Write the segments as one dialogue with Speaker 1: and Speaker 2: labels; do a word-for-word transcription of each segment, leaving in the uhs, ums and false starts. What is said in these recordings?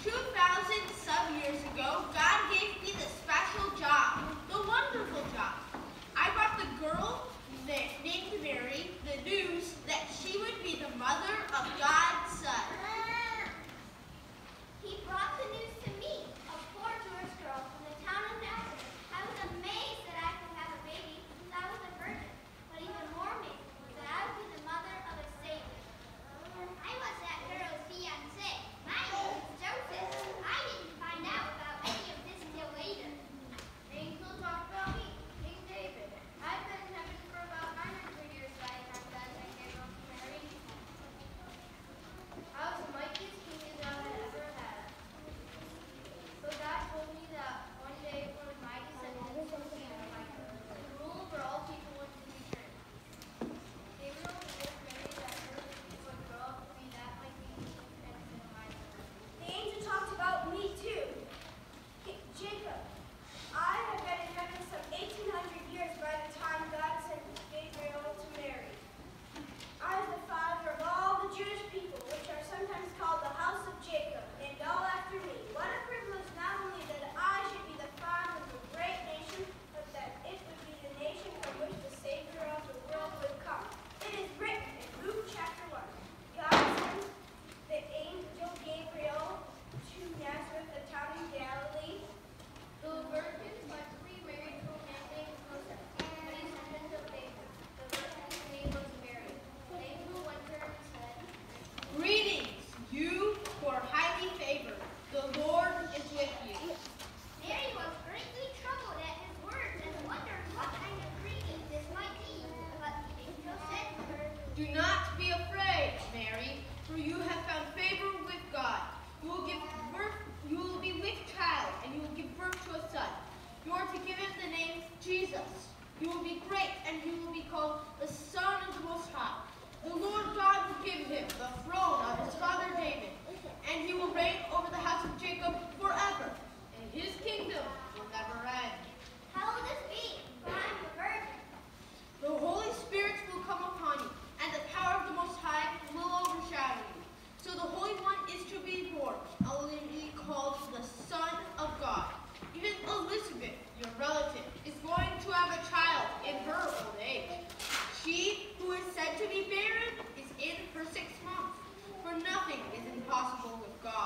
Speaker 1: two thousand some years ago, God gave me the special job, the wonderful job. I brought the girl named Mary the news that she would be the mother of God's Son.
Speaker 2: He brought the news to me, a poor Jewish girl from the town of Nazareth. I was amazed that I could have a baby since I was a virgin, but even more amazing was that I would be the mother of a Savior. I was that girl's fiancé. My name is Joseph. I didn't find out about any of this till later.
Speaker 3: The angel talked about me, King David. I've been in heaven for about nine hundred years by the time God sent Gabriel to Mary. I was the mightiest king Israel had ever had. So God told me that one day one of my descendants would be to rule over all people once in eternity. Gabriel told Mary that her would grow up to be that mighty and in my
Speaker 4: The angel talked about me too. K- Jacob, I have been in heaven some eighteen hundred years by the time God sent Gabriel to Mary. I am the father of all the Jewish people, which are sometimes called the house of Jacob, and all after me. What a privilege not only that I should be the father of a great nation, but that it would be the nation from which the Savior of the world would come. It is written in Luke chapter one. God sent the angel Gabriel to Nazareth, a town in Galilee.
Speaker 3: The virgin was to be married to a man named Joseph, a descendant of David. The virgin's name was Mary. The angel went to her and said,
Speaker 1: Greetings, you who are highly favored. The Lord is with you.
Speaker 2: Mary was greatly troubled at his words and wondered what kind of greeting this might be. But the angel said to her,
Speaker 1: Do not be afraid, Mary, for you have found favor with God. You will give birth, you will be with child, and you will give birth to a son. You are to give him the name Jesus. You will be great, and he will be called the Son of the Most High. The Lord God will give him the throne of his father David, and he will reign over the house of Jacob forever, and his kingdom will never end.
Speaker 2: how will this be? For I am a virgin.
Speaker 1: The Holy Spirit will come upon you, and the power of the Most High will overshadow you. So the Holy One is to be born, and will be called the Son of God. Even Elizabeth, your relative, is going to have a child in her old age. She who is said to be barren is in her sixth month, for nothing is impossible with God.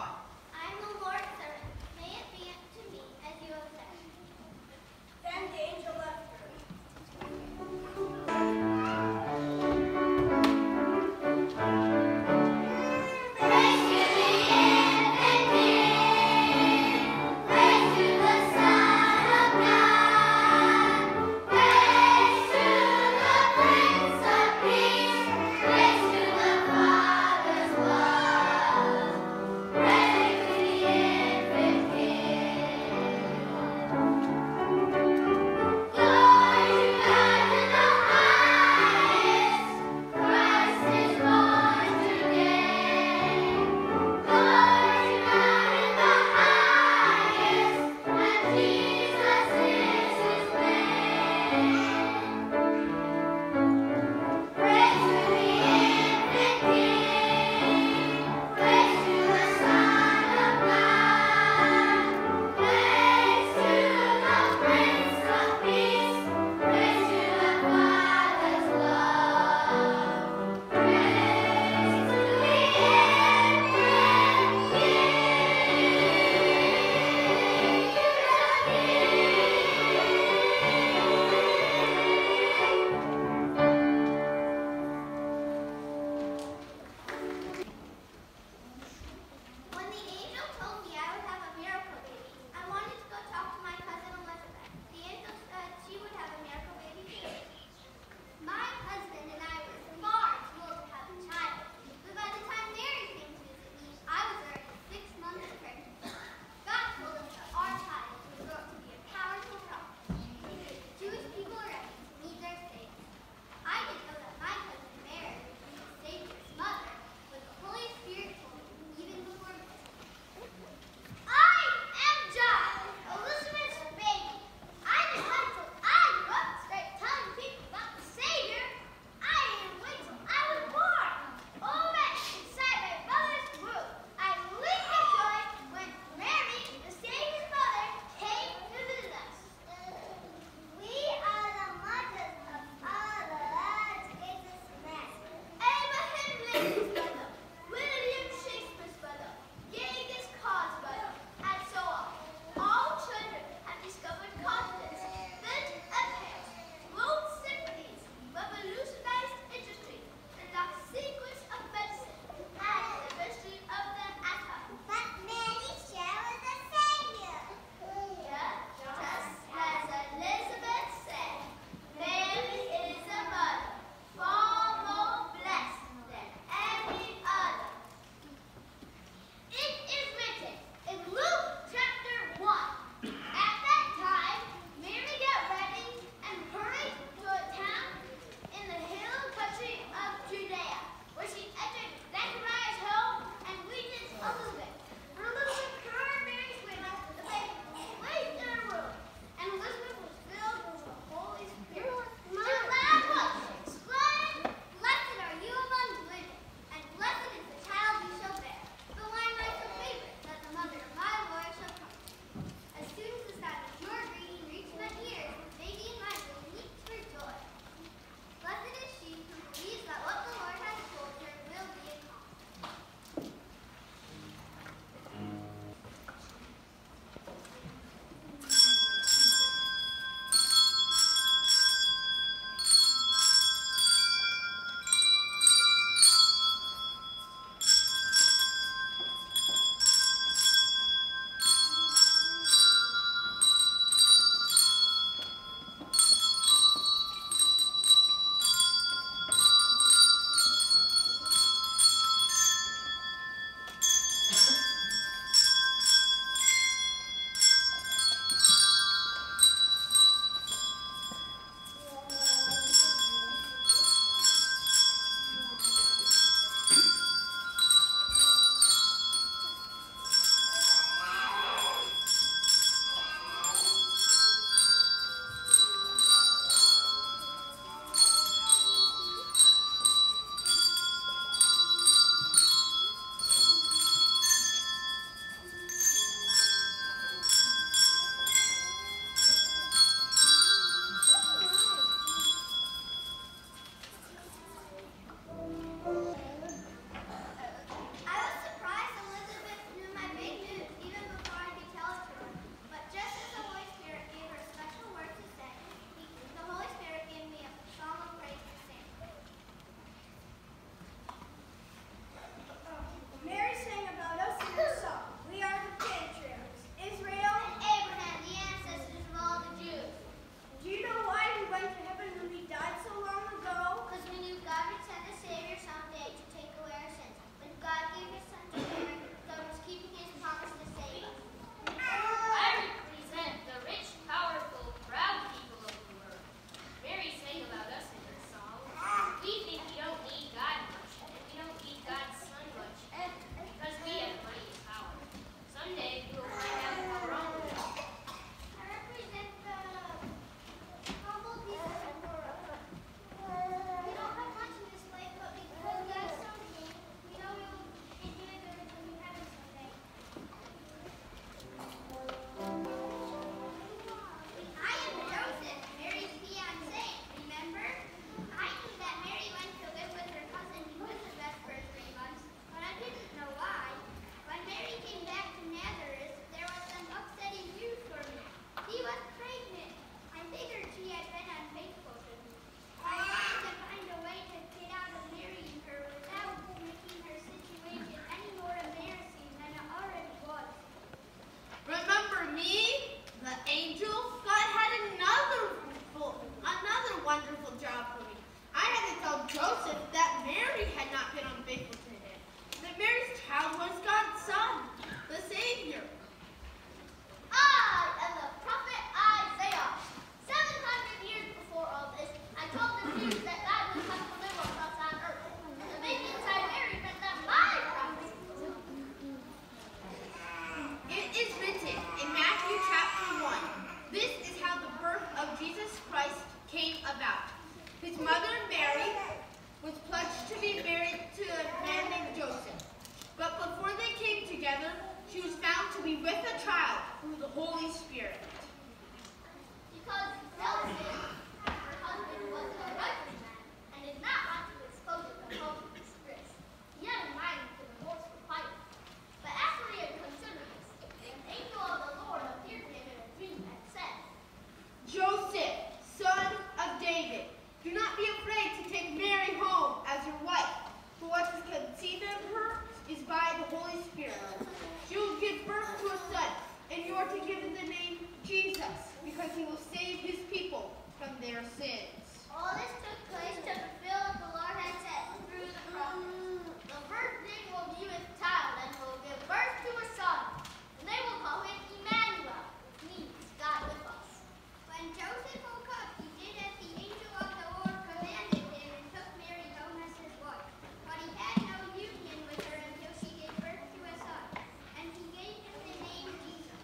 Speaker 1: Holy Spirit?
Speaker 2: Because Joseph, her husband, was a righteous man and did not want to expose it to public disgrace. He had in mind the divorce for Pilate. But after he had considered this, an angel of the Lord appeared to him in a dream and said,
Speaker 1: Joseph, son of David, do not be afraid to take Mary home as your wife, for what is conceived of her is by the Holy Spirit. She will give birth to a son, and you are to give him the name Jesus, because he will save his people from their sins.
Speaker 2: all this took place to fulfill what the Lord had said through the prophet. The virgin will be with child and will give birth to a son, and they will call him Emmanuel, which means God with us. When Joseph woke up, he did as the angel of the Lord commanded him and took Mary home as his wife. But he had no union with her until she gave birth to a son, and he gave him the name Jesus.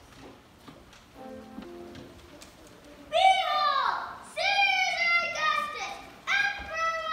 Speaker 2: Behold, Caesar Augustus, Emperor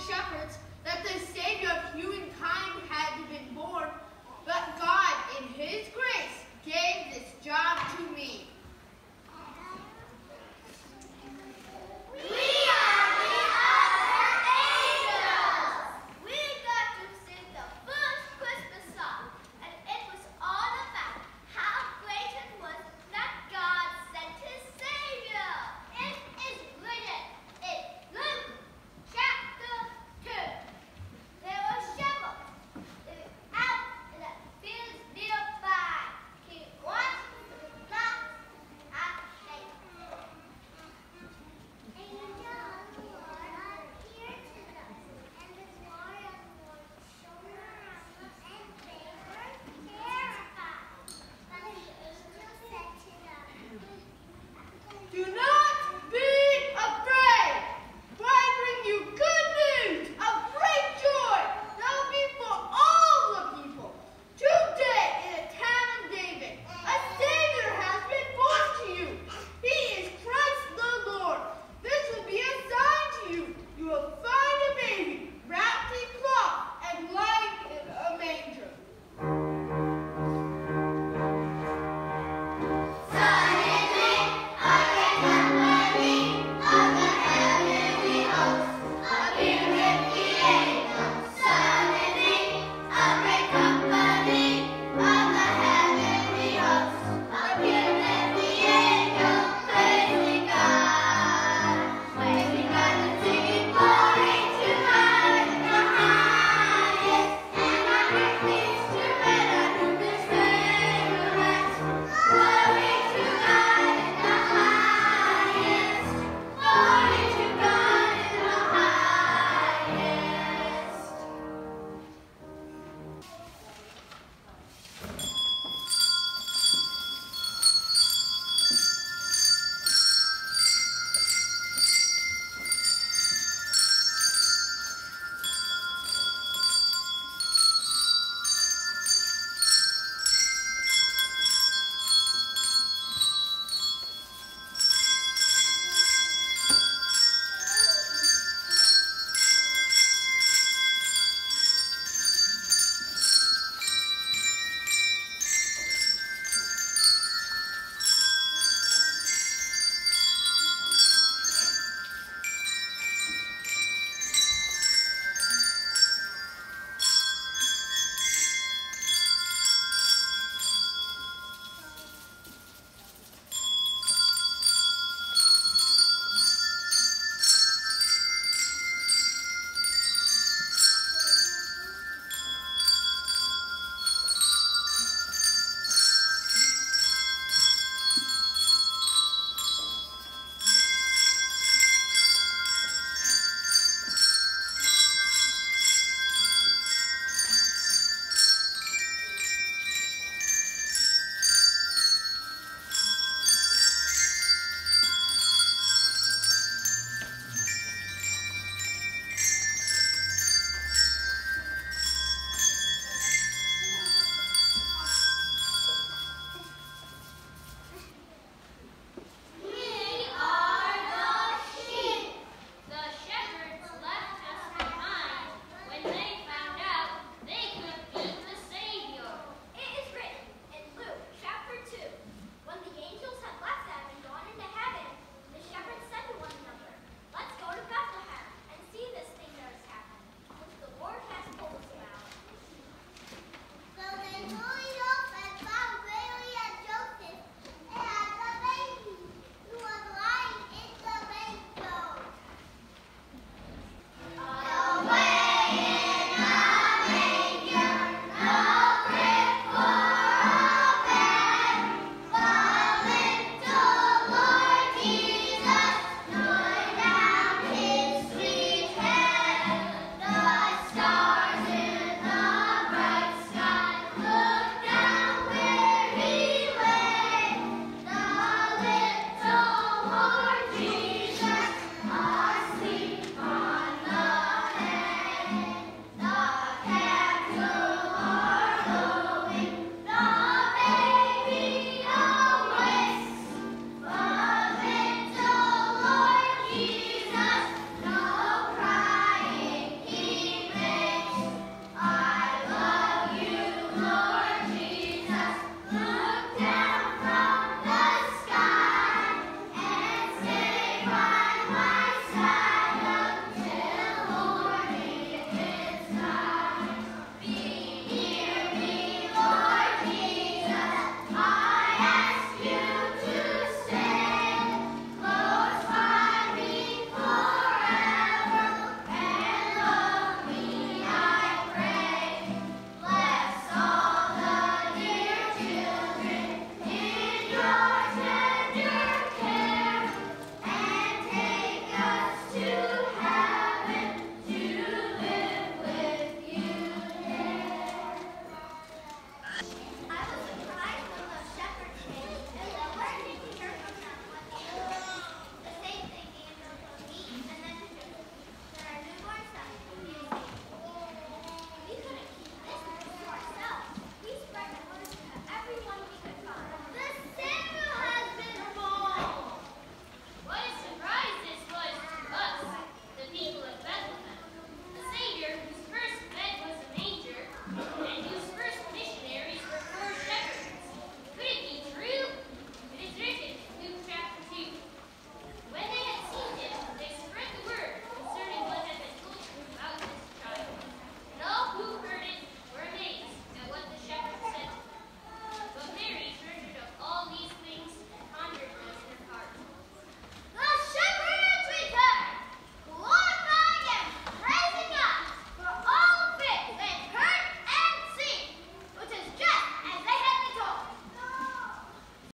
Speaker 1: shepherds that the Savior of humankind had been born, but God, in his grace, gave this job to me.